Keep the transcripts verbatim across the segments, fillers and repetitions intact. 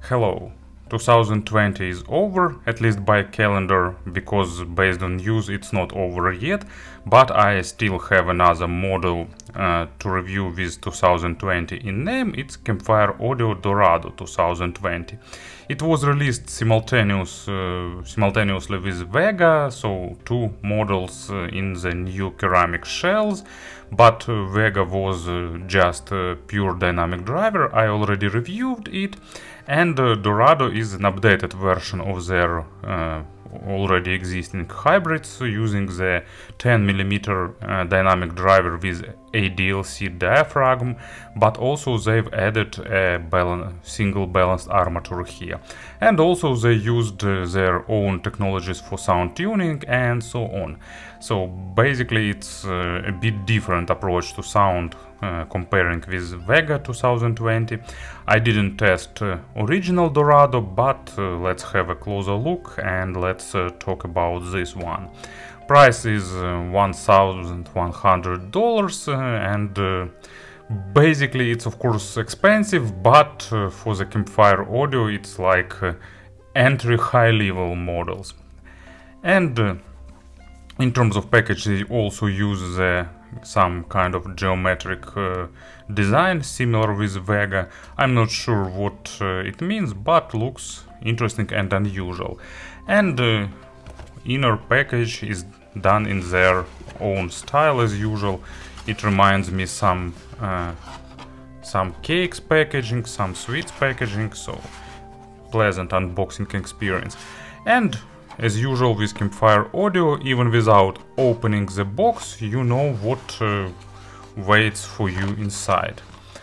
Hello. two thousand twenty is over, at least by calendar, because based on news it's not over yet, but I still have another model uh, to review with two thousand twenty in name. It's Campfire Audio Dorado two thousand twenty. It was released simultaneous, uh, simultaneously with Vega, so two models uh, in the new ceramic shells, but uh, Vega was uh, just a pure dynamic driver. I already reviewed it, and uh, Dorado is an updated version of their uh, already existing hybrids using the ten millimeter uh, dynamic driver with A D L C diaphragm, but also they've added a balan single balanced armature here. And also they used uh, their own technologies for sound tuning and so on. So basically it's uh, a bit different approach to sound uh, comparing with Vega two thousand twenty. I didn't test uh, original Dorado, but uh, let's have a closer look and let's uh, talk about this one. Price is uh, one thousand one hundred dollars uh, and uh, basically it's of course expensive, but uh, for the Campfire Audio it's like uh, entry high level models. And uh, in terms of package, they also use uh, some kind of geometric uh, design similar with Vega. I'm not sure what uh, it means, but looks interesting and unusual. And uh, inner package is done in their own style as usual. It reminds me some uh, some cakes packaging, some sweets packaging, so pleasant unboxing experience. And as usual with Campfire Audio, even without opening the box, you know what uh, waits for you inside.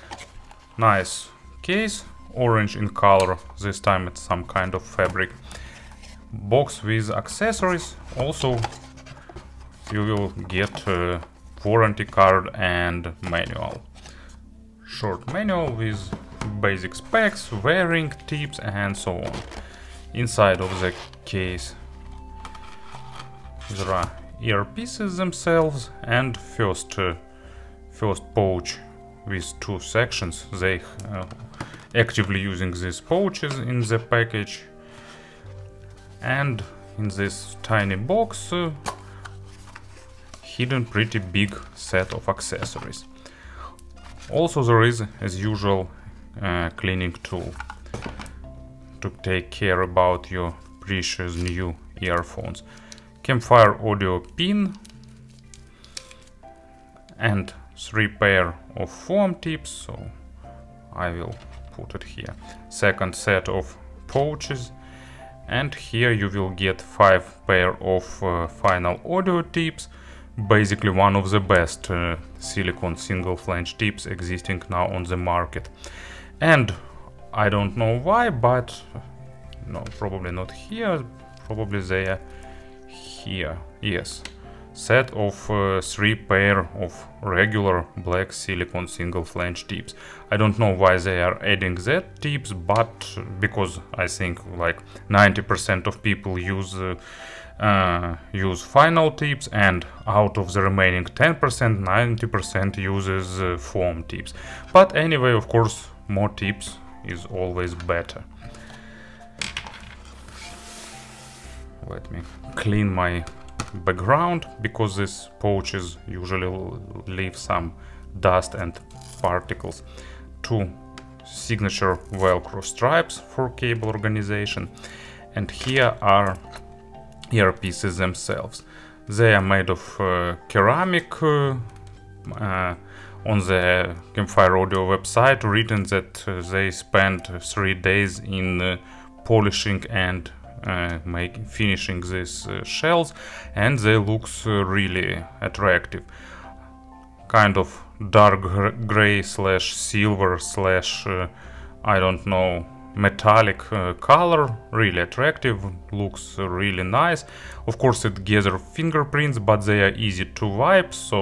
Nice case, orange in color, this time it's some kind of fabric. Box with accessories, also you will get a warranty card and manual. Short manual with basic specs, wearing tips and so on. Inside of the case there are earpieces themselves and first uh, first pouch with two sections. They uh, actively using these pouches in the package, and in this tiny box uh, hidden pretty big set of accessories. Also there is, as usual, a cleaning tool to take care about your precious new earphones. Campfire Audio pin and three pair of foam tips, so I will put it here. Second set of pouches, and here you will get five pair of uh, final audio tips, basically one of the best uh, silicone single flange tips existing now on the market. And I don't know why, but no, probably not here, probably they are here. Yes, set of uh, three pair of regular black silicone single flange tips. I don't know why they are adding that tips, but because I think like ninety percent of people use uh, uh, use final tips, and out of the remaining ten percent, ninety percent uses uh, foam tips. But anyway, of course, more tips is always better. Let me clean my background, because these pouches usually leave some dust and particles. Two signature Velcro stripes for cable organization, and here are earpieces themselves. They are made of uh, ceramic. Uh, uh, on the Campfire Audio website written that uh, they spent three days in uh, polishing and uh, making finishing these uh, shells, and they looks uh, really attractive. Kind of dark gray slash silver slash uh, I don't know, metallic uh, color, really attractive, looks uh, really nice. Of course it gathers fingerprints, but they are easy to wipe, so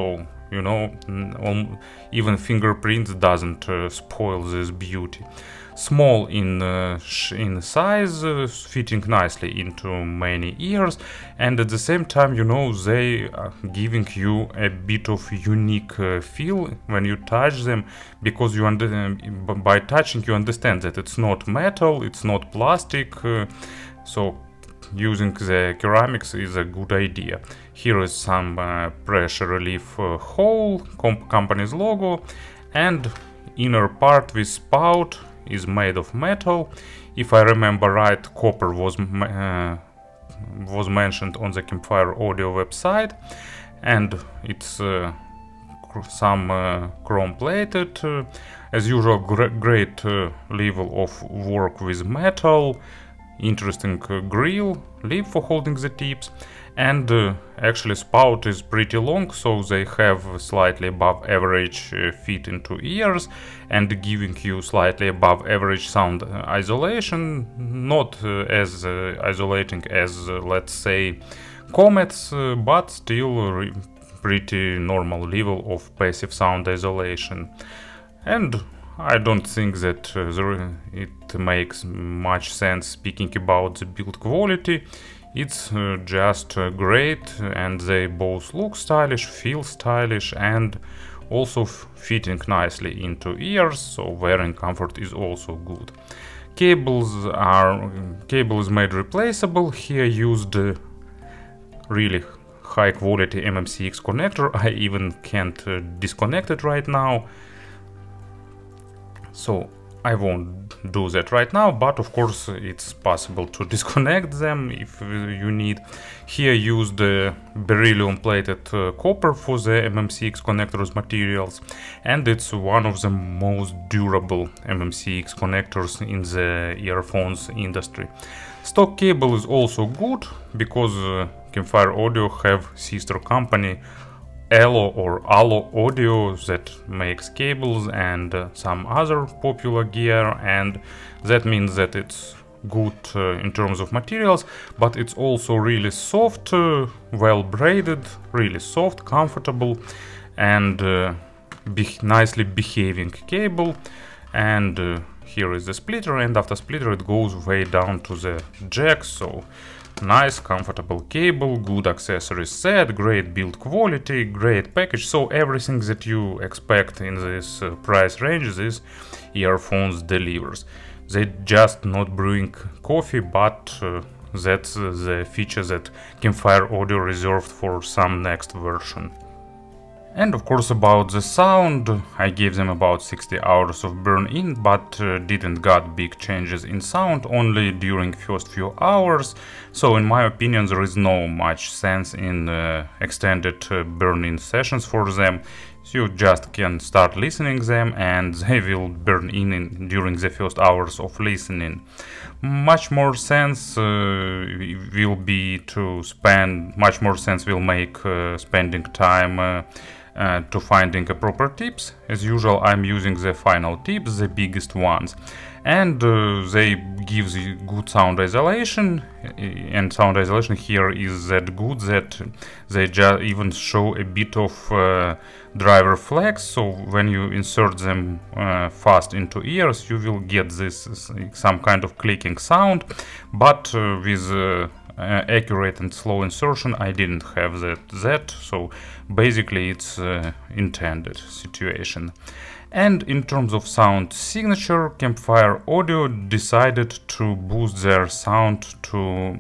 you know, even fingerprints doesn't uh, spoil this beauty. Small in uh, in size, uh, fitting nicely into many ears, and at the same time, you know, they are giving you a bit of unique uh, feel when you touch them, because you under uh, by touching you understand that it's not metal, it's not plastic, uh, so using the ceramics is a good idea. Here is some uh, pressure relief uh, hole, comp company's logo, and inner part with spout is made of metal. If I remember right, copper was uh, was mentioned on the Campfire Audio website, and it's uh, some uh, chrome plated. Uh, as usual, gr great uh, level of work with metal, interesting uh, grill, lip for holding the tips, and uh, actually spout is pretty long, so they have slightly above average uh, fit into ears and giving you slightly above average sound uh, isolation, not uh, as uh, isolating as uh, let's say Comets, uh, but still a pretty normal level of passive sound isolation. And I don't think that uh, there, it makes much sense speaking about the build quality. It's uh, just uh, great, and they both look stylish, feel stylish, and also fitting nicely into ears, so wearing comfort is also good. Cables are cable is made replaceable. Here used uh, really high quality M M C X connector. I even can't uh, disconnect it right now, so I won't do that right now, but of course it's possible to disconnect them if you need. Here used the beryllium plated uh, copper for the M M C X connectors materials, and it's one of the most durable M M C X connectors in the earphones industry. Stock cable is also good, because uh, Campfire Audio have sister company Allo or Allo Audio that makes cables and uh, some other popular gear, and that means that it's good uh, in terms of materials, but it's also really soft, uh, well braided, really soft, comfortable, and uh, be nicely behaving cable. And uh, here is the splitter, and after splitter it goes way down to the jack, so nice comfortable cable, good accessories set, great build quality, great package, so everything that you expect in this uh, price range these earphones delivers. They just not brewing coffee, but uh, that's uh, the feature that Campfire Audio reserved for some next version. And of course about the sound, I gave them about sixty hours of burn-in, but uh, didn't got big changes in sound, only during first few hours, so in my opinion there is no much sense in uh, extended uh, burn-in sessions for them. So you just can start listening them and they will burn in, in during the first hours of listening. Much more sense uh, will be to spend, much more sense will make uh, spending time uh, Uh, to finding a proper tips. As usual, I'm using the final tips, the biggest ones, and uh, they give the good sound isolation, and sound isolation here is that good that they just even show a bit of uh, driver flex, so when you insert them uh, fast into ears you will get this some kind of clicking sound, but uh, with uh, Uh, accurate and slow insertion I didn't have that, that so basically it's uh, intended situation. And in terms of sound signature, Campfire Audio decided to boost their sound to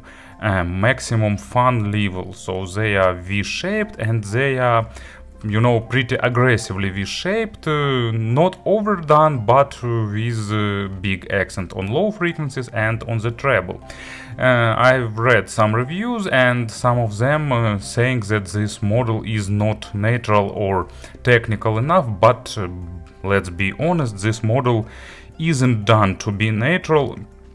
uh, maximum fun level, so they are V-shaped and they are, you know, pretty aggressively V-shaped, uh, not overdone, but uh, with uh, big accent on low frequencies and on the treble. Uh, I've read some reviews and some of them uh, saying that this model is not natural or technical enough, but uh, let's be honest, this model isn't done to be natural,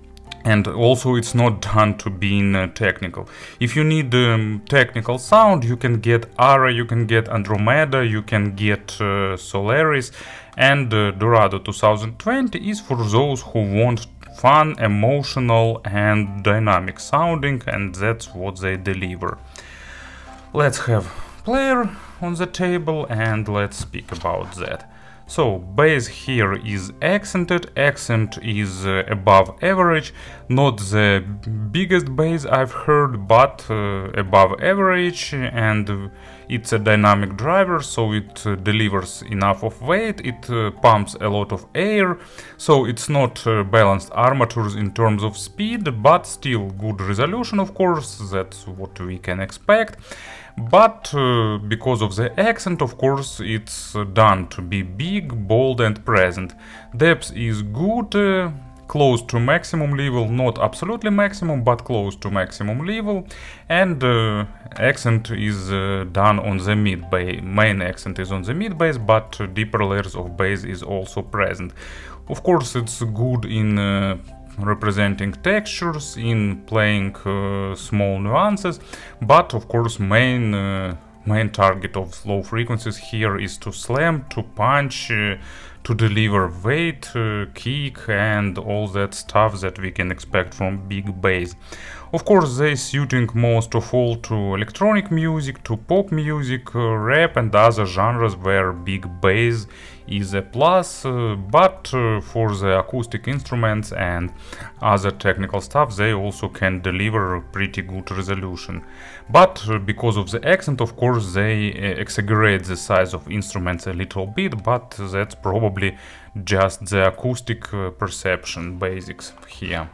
and also it's not done to be uh, technical. If you need um, technical sound, you can get Ara, you can get Andromeda, you can get uh, Solaris, and uh, Dorado twenty twenty is for those who want fun, emotional and dynamic sounding, and that's what they deliver. Let's have player on the table, and let's speak about that. So bass here is accented. Accent is uh, above average, not the biggest bass I've heard, but uh, above average, and uh, it's a dynamic driver, so it uh, delivers enough of weight, it uh, pumps a lot of air, so it's not uh, balanced armatures in terms of speed, but still good resolution, of course, that's what we can expect. But uh, because of the accent, of course, it's uh, done to be big, bold and present. Depth is good, uh, close to maximum level, not absolutely maximum, but close to maximum level. And uh, accent is uh, done on the mid bass. Main accent is on the mid bass, but uh, deeper layers of bass is also present. Of course, it's good in uh, representing textures, in playing uh, small nuances, but of course main uh, main target of low frequencies here is to slam, to punch, uh, to deliver weight, uh, kick and all that stuff that we can expect from big bass. Of course, they suiting most of all to electronic music, to pop music, uh, rap and other genres where big bass is a plus, uh, but uh, for the acoustic instruments and other technical stuff they also can deliver pretty good resolution. But uh, because of the accent, of course, they uh, exaggerate the size of instruments a little bit, but that's probably just the acoustic uh, perception basics here.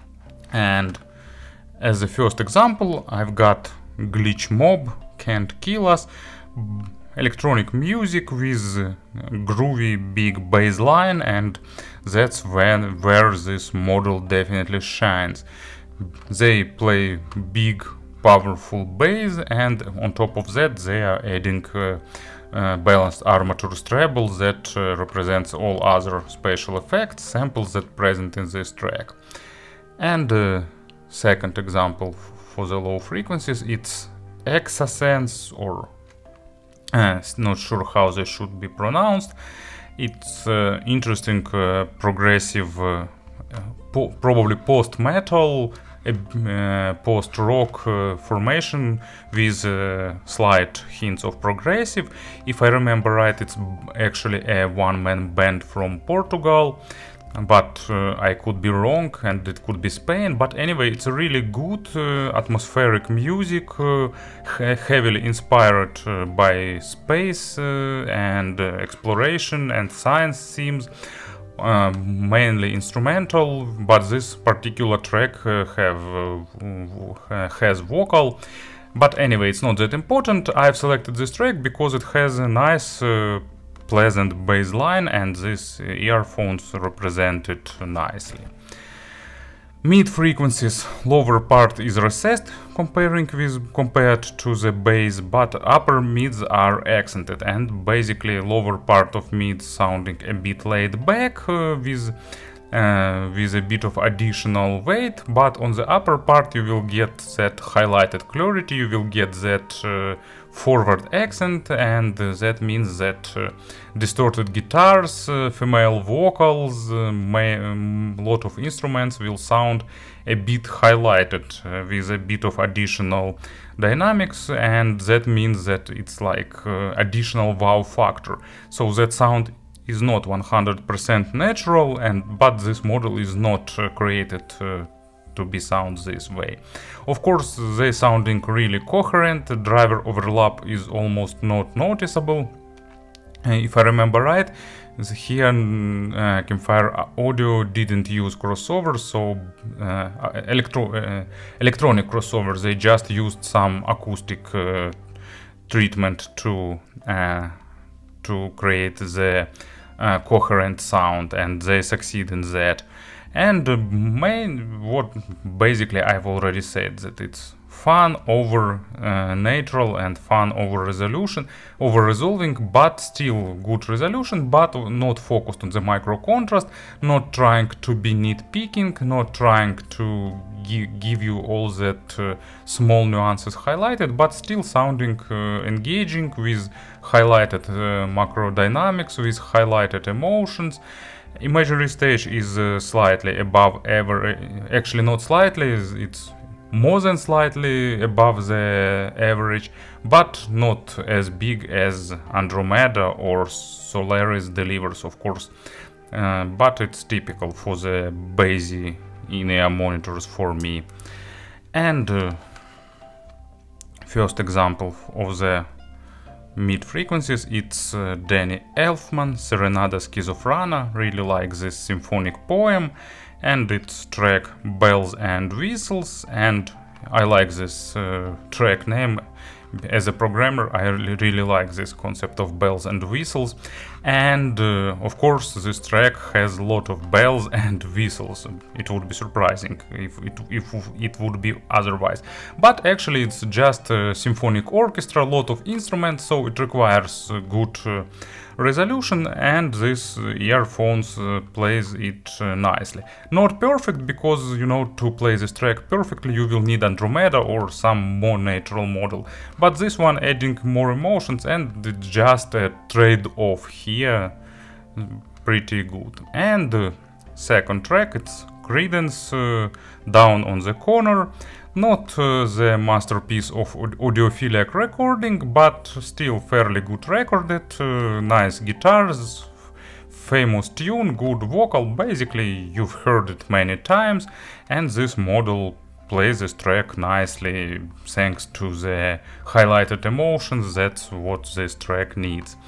And as the first example, I've got Glitch Mob, Can't Kill Us, electronic music with uh, groovy big bass line, and that's when where this model definitely shines. They play big powerful bass, and on top of that they are adding uh, uh, balanced armature treble that uh, represents all other special effects, samples that present in this track. And uh, second example for the low frequencies, it's Exasense, or uh, not sure how they should be pronounced. It's uh, interesting uh, progressive, uh, po probably post-metal, uh, post-rock uh, formation with uh, slight hints of progressive. If I remember right, it's actually a one-man band from Portugal. But uh, I could be wrong, and it could be Spain. But anyway, it's a really good uh, atmospheric music, uh, he heavily inspired uh, by space uh, and uh, exploration and science themes, uh, mainly instrumental. But this particular track uh, have uh, has vocal. But anyway, it's not that important. I've selected this track because it has a nice uh, pleasant bass line, and these earphones represent it nicely. Mid frequencies, lower part is recessed comparing with compared to the bass, but upper mids are accented, and basically lower part of mid sounding a bit laid back uh, with uh, with a bit of additional weight, but on the upper part you will get that highlighted clarity, you will get that uh, forward accent, and uh, that means that uh, distorted guitars, uh, female vocals, a uh, um, lot of instruments will sound a bit highlighted uh, with a bit of additional dynamics, and that means that it's like uh, additional wow factor. So that sound is not one hundred percent natural, and but this model is not uh, created uh, to be sound this way. Of course, they sounding really coherent, the driver overlap is almost not noticeable. Uh, if I remember right, here uh, Campfire Audio didn't use crossovers, so uh, electro uh, electronic crossovers, they just used some acoustic uh, treatment to uh, to create the uh, coherent sound, and they succeed in that. And uh, main, what basically I've already said, that it's fun over uh, natural and fun over resolution, over resolving, but still good resolution, but not focused on the micro contrast, not trying to be nitpicking, not trying to gi give you all that uh, small nuances highlighted, but still sounding uh, engaging with highlighted uh, macro dynamics, with highlighted emotions. Imagery stage is uh, slightly above average, actually not slightly, it's more than slightly above the average, but not as big as Andromeda or Solaris delivers, of course. Uh, but it's typical for the basic in-ear monitors for me. And uh, first example of the mid frequencies, it's uh, Danny Elfman, Serenada Schizophrena. Really like this symphonic poem, and its track Bells and Whistles, and I like this uh, track name. As a programmer, I really, really like this concept of bells and whistles, and uh, of course this track has a lot of bells and whistles. It would be surprising if it, if it would be otherwise, but actually it's just a symphonic orchestra, a lot of instruments, so it requires good uh, resolution, and this uh, earphones uh, plays it uh, nicely. Not perfect, because you know, to play this track perfectly you will need Andromeda or some more natural model, but this one adding more emotions, and it's just a trade-off here, pretty good. And uh, second track, it's Creedence, uh, Down on the Corner. Not uh, the masterpiece of audiophilic recording, but still fairly good recorded, uh, nice guitars, famous tune, good vocal, basically you've heard it many times, and this model plays this track nicely thanks to the highlighted emotions. That's what this track needs.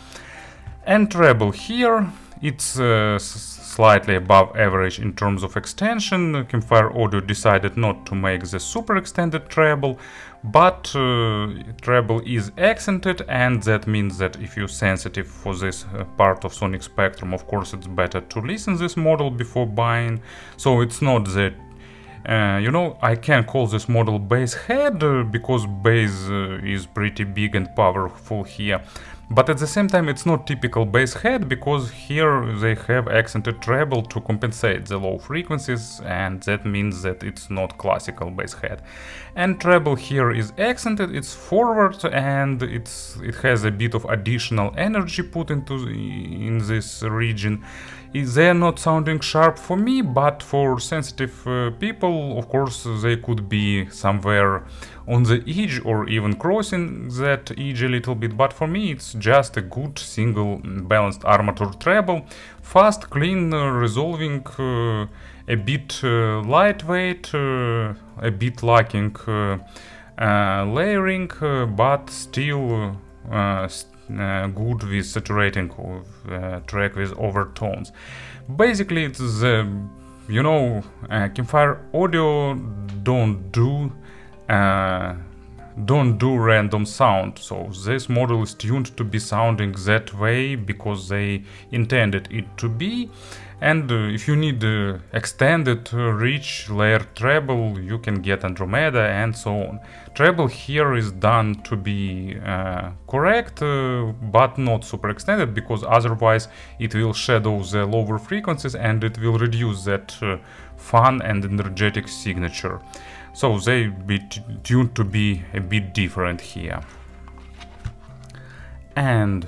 And treble here, it's uh, slightly above average in terms of extension. Campfire Audio decided not to make the super extended treble, but uh, treble is accented, and that means that if you're sensitive for this uh, part of sonic spectrum, of course it's better to listen this model before buying. So it's not that Uh, you know, I can call this model bass head uh, because bass uh, is pretty big and powerful here. But at the same time it's not typical bass head, because here they have accented treble to compensate the low frequencies, and that means that it's not classical bass head. And treble here is accented, it's forward, and it's it has a bit of additional energy put into in this region. They're not sounding sharp for me, but for sensitive uh, people, of course, they could be somewhere on the edge or even crossing that edge a little bit. But for me, it's just a good single balanced armature treble, fast, clean, uh, resolving, uh, a bit uh, lightweight, uh, a bit lacking uh, uh, layering, uh, but still uh, st Uh, good with saturating uh, track with overtones. Basically, it's the, you know, uh, Campfire Audio don't do uh, don't do random sound, so this model is tuned to be sounding that way because they intended it to be. And uh, if you need uh, extended, uh, rich layered treble, you can get Andromeda and so on. Treble here is done to be uh, correct, uh, but not super extended, because otherwise it will shadow the lower frequencies and it will reduce that uh, fun and energetic signature. So they be tuned to be a bit different here. And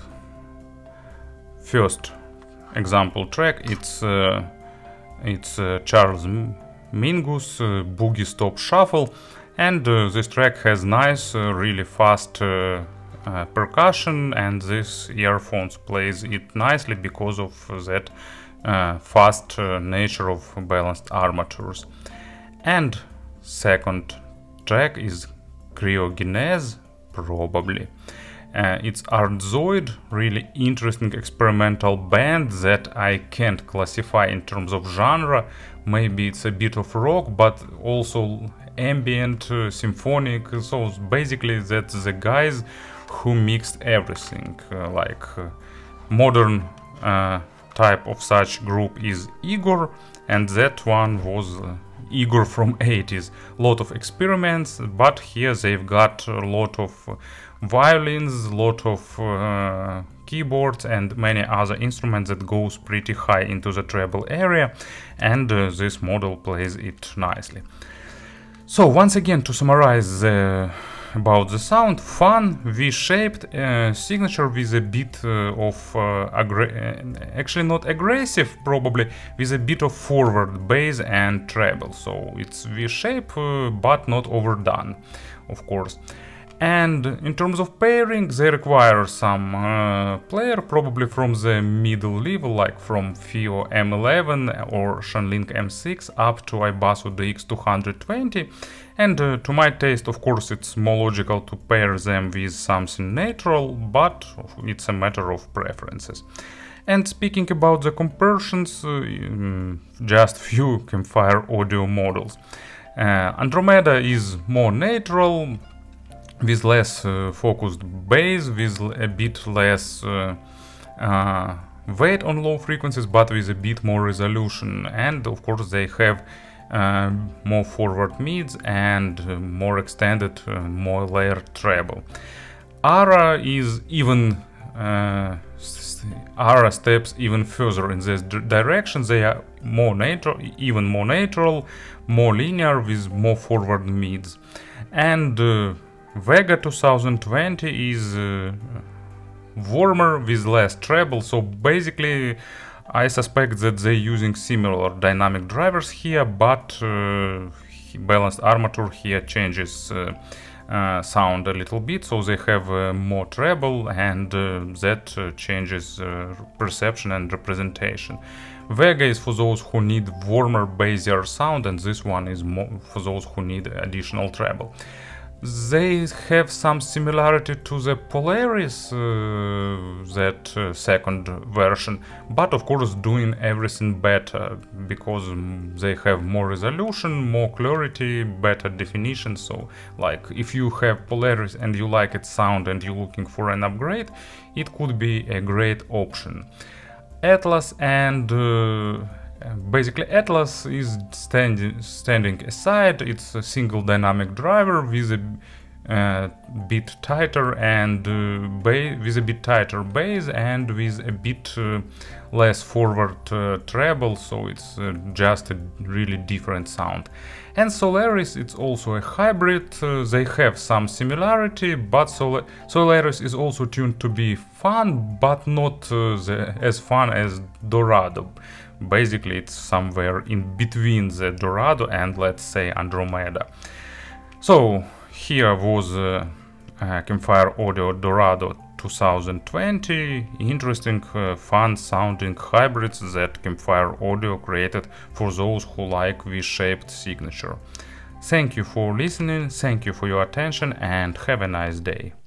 first example track, it's uh, it's uh, Charles Mingus uh, Boogie Stop Shuffle, and uh, this track has nice, uh, really fast uh, uh, percussion, and this earphones plays it nicely because of that uh, fast uh, nature of balanced armatures. And second track is Cryogenese, probably. Uh, it's Artzoid, really interesting experimental band that I can't classify in terms of genre. Maybe it's a bit of rock, but also ambient, uh, symphonic. So basically that's the guys who mixed everything. Uh, like uh, modern uh, type of such group is Igor, and that one was uh, Igor from eighties. Lot of experiments, but here they've got a lot of uh, violins, a lot of uh, keyboards and many other instruments that goes pretty high into the treble area, and uh, this model plays it nicely. So once again, to summarize uh, about the sound: fun, V-shaped uh, signature with a bit uh, of uh, actually not aggressive, probably with a bit of forward bass and treble. So it's V-shape, uh, but not overdone, of course. And in terms of pairing, they require some uh, player, probably from the middle level, like from FiiO M eleven or Shanling M six up to iBasso D X two twenty. And uh, to my taste, of course, it's more logical to pair them with something natural, but it's a matter of preferences. And speaking about the comparisons, uh, just few Campfire audio models. Uh, Andromeda is more natural, with less uh, focused bass, with a bit less uh, uh, weight on low frequencies, but with a bit more resolution. And of course they have uh, more forward mids and uh, more extended, uh, more layered treble. Ara is even uh, Ara steps even further in this direction. They are more natural, even more natural, more linear with more forward mids. And uh, Vega twenty twenty is uh, warmer with less treble, so basically I suspect that they're using similar dynamic drivers here, but uh, balanced armature here changes uh, uh, sound a little bit, so they have uh, more treble, and uh, that uh, changes uh, perception and representation. Vega is for those who need warmer, bassier sound, and this one is more for those who need additional treble. They have some similarity to the Polaris, uh, that uh, second version, but of course doing everything better, because they have more resolution, more clarity, better definition. So like if you have Polaris and you like its sound and you're looking for an upgrade, it could be a great option. Atlas and uh, basically Atlas is standing standing aside. It's a single dynamic driver with a uh, bit tighter and uh, with a bit tighter bass and with a bit uh, less forward uh, treble, so it's uh, just a really different sound. And Solaris, it's also a hybrid. Uh, they have some similarity, but Sol Solaris is also tuned to be fun, but not uh, the, as fun as Dorado. Basically, it's somewhere in between the Dorado and, let's say, Andromeda. So here was uh, uh, Campfire Audio Dorado twenty twenty. Interesting, uh, fun sounding hybrids that Campfire Audio created for those who like V-shaped signature. Thank you for listening, thank you for your attention, and have a nice day.